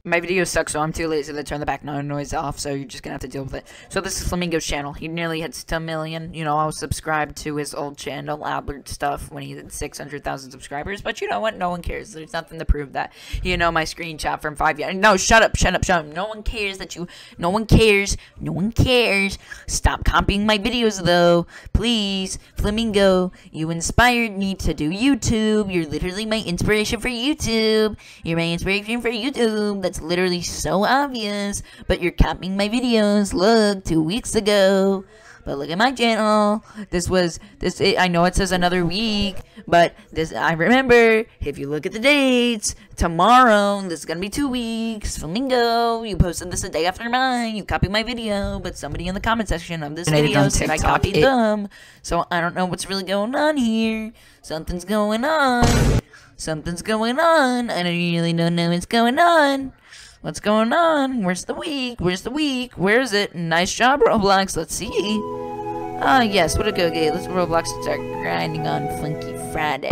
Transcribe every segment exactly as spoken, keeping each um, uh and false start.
My videos suck, so I'm too lazy to turn the background noise off, so you're just gonna have to deal with it. So this is Flamingo's channel. He nearly hits ten million. You know, I was subscribed to his old channel, Albert Stuff, when he had six hundred thousand subscribers. But you know what? No one cares. There's nothing to prove that. You know, my screenshot from five years. No, shut up, shut up, shut up. No one cares that you... No one cares. No one cares. Stop copying my videos, though. Please. Flamingo, you inspired me to do YouTube. You're literally my inspiration for YouTube. You're my inspiration for YouTube. That's literally so obvious, but you're copying my videos. Look, two weeks ago. But look at my channel. This was this. It, I know it says another week, but this I remember. If you look at the dates, tomorrow this is gonna be two weeks. Flamingo, you posted this a day after mine. You copied my video, but somebody in the comment section of this video said I copied them. So I don't know what's really going on here. Something's going on. Something's going on. I don't really don't know what's going on. What's going on? Where's the week? Where's the week? Where is it? Nice job, Roblox. Let's see. Ah, uh, yes. What a go get. Let's Roblox start grinding on Funky Friday.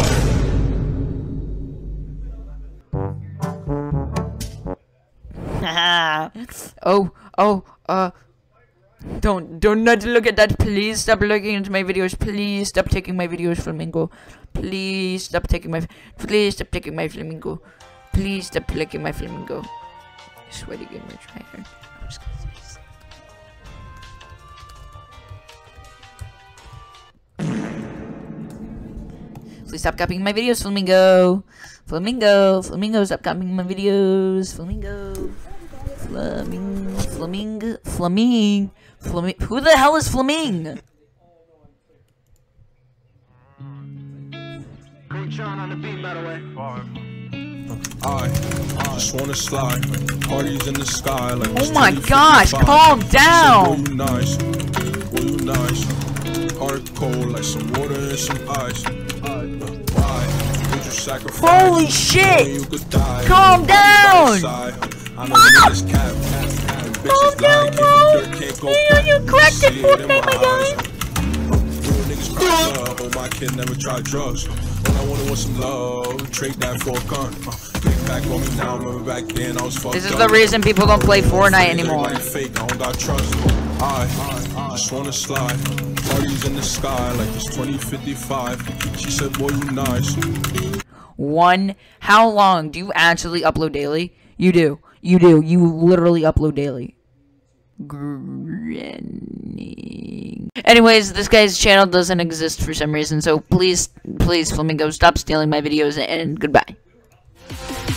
Haha. oh, oh, uh. Don't, don't not look at that. Please stop looking into my videos. Please stop taking my videos, Flamingo. Please stop taking my, please stop taking my Flamingo. Please stop clicking my Flamingo. Sweaty gamer tryhard. I'm just gonna say this. Please stop copying my videos, Flamingo. Flamingo, Flamingo, stop copying my videos. Flamingo. Flamingo. Flamingo. Flamingo. Flamingo. Who the hell is Flamingo? Great John on the beat, by the way. I, I just wanna slide, parties in the sky like oh my gosh, calm down! Boy, you nice, boy, you nice. Heart cold like some water and some ice. Why would you sacrifice? Holy shit! You could die. Calm down! I know niggas cap, calm down, bro! You, you cracked it, Fortnite, my guy! Real niggas crack up, oh my kid never tried drugs. All I wanted was some love, trade that for a gun. Uh, back on me now, remember back then I was fucked This is the reason people don't play Fortnite anymore. Fake, I don't got trust. I, I just wanna slide, parties in the sky like it's twenty fifty-five. She said, boy, you nice. One, how long do you actually upload daily? You do. You do. You literally upload daily. Grinning. Anyways, this guy's channel doesn't exist for some reason, so please, please, Flamingo, stop stealing my videos and goodbye.